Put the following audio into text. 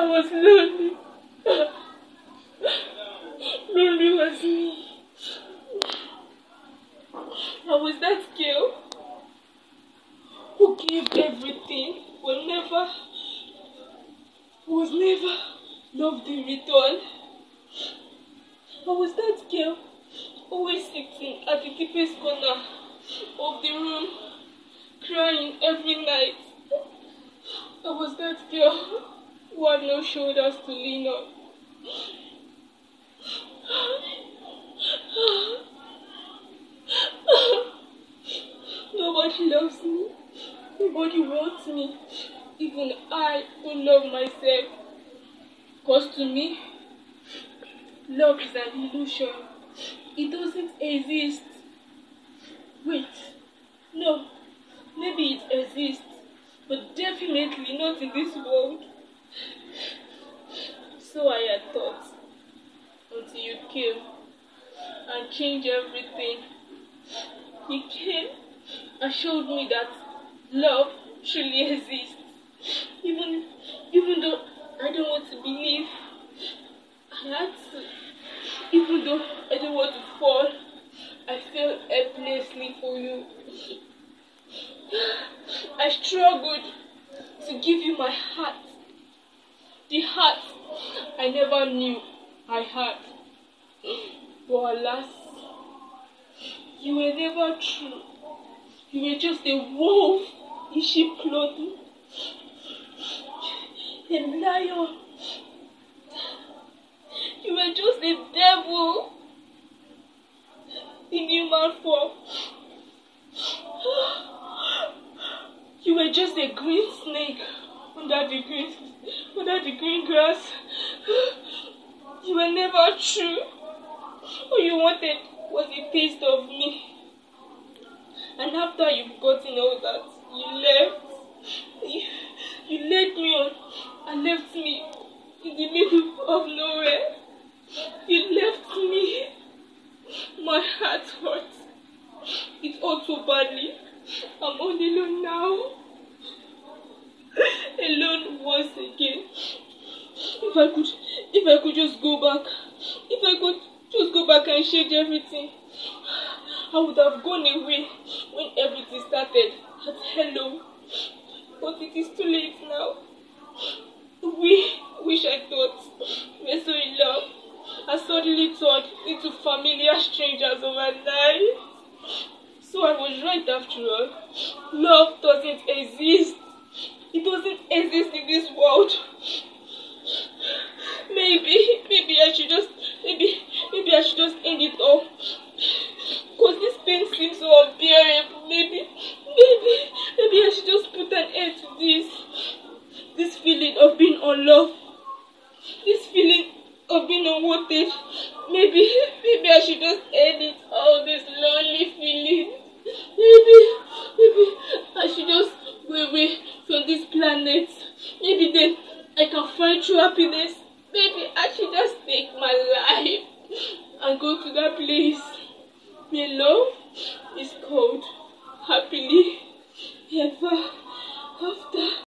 I was lonely. Lonely was me. I was that girl who gave everything, was never loved in return. I was that girl always sitting at the deepest corner of the room, crying every night. I was that girl who had no shoulders to lean on. Nobody loves me. Nobody wants me. Even I don't love myself. Because to me, love is an illusion. It doesn't exist. Wait, no, maybe it exists, but definitely not in this world. So I had thought, until you came and changed everything. You came and showed me that love truly exists. Even though I don't want to believe, I had to. Even though I don't want to fall, I fell helplessly for you. I struggled to give you my heart. The heart I never knew I had. But alas, you were never true. You were just a wolf in sheep clothing. A lion. You were just a devil in human form. You were just a green snake under the green grass. You were never true. All you wanted was a taste of me. And after you've gotten all that, you left. You led me on and left me in the middle of nowhere. You left me. My heart hurts. It hurts so badly. I'm all alone now. Alone once again. If I could just go back. If I could just go back and change everything. I would have gone away when everything started at hello. But it is too late now. Wish I thought we were so in love and suddenly turned into familiar strangers overnight. So I was right after all. Love doesn't exist. It doesn't exist in this world. Maybe I should just end it all. Because this pain seems so unbearable. Maybe I should just put an end to this feeling of being unloved. This feeling of being unwanted. Maybe I should just end it all, this lonely feeling. Maybe I should just go away from this planet. Maybe then I can find true happiness. Maybe I should just take my life and go to that place where love is called happily ever after.